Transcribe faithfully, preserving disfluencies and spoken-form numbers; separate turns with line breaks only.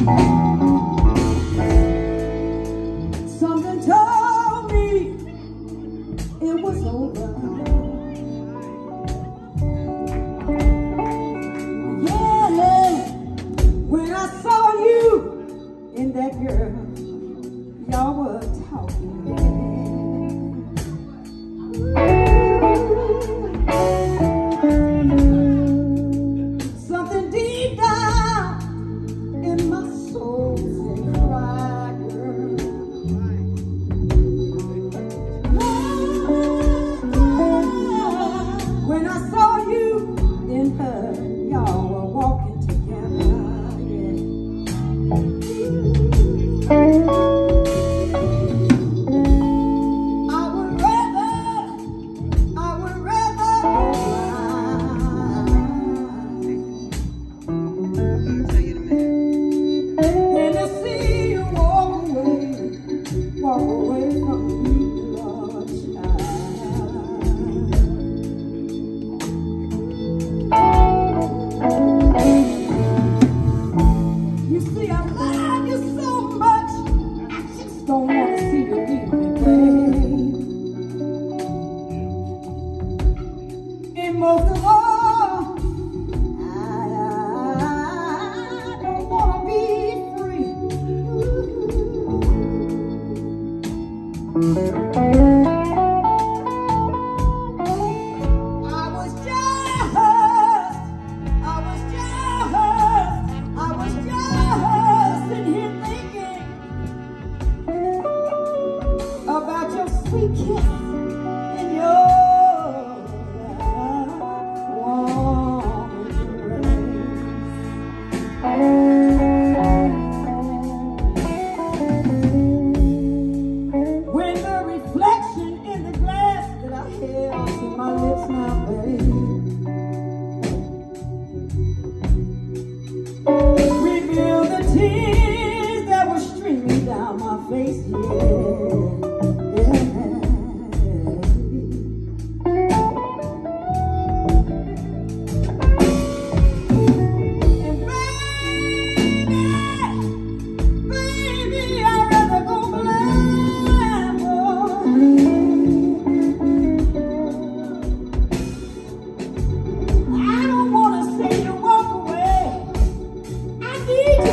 Something told me it was over. Yeah, when I saw you and that girl, y'all were talking. Something deep down in my soul said, cry, girl. When I saw you and her, y'all were walking together. Yeah. Most of all, I, I don't want to be free. I was just, I was just, I was just sitting here thinking about your sweet kiss and your when the reflection in the glass that I held to my lips now, babe, revealed the tears that were streaming down my face, yeah, yeah. I don't want to see you walk away. I need you.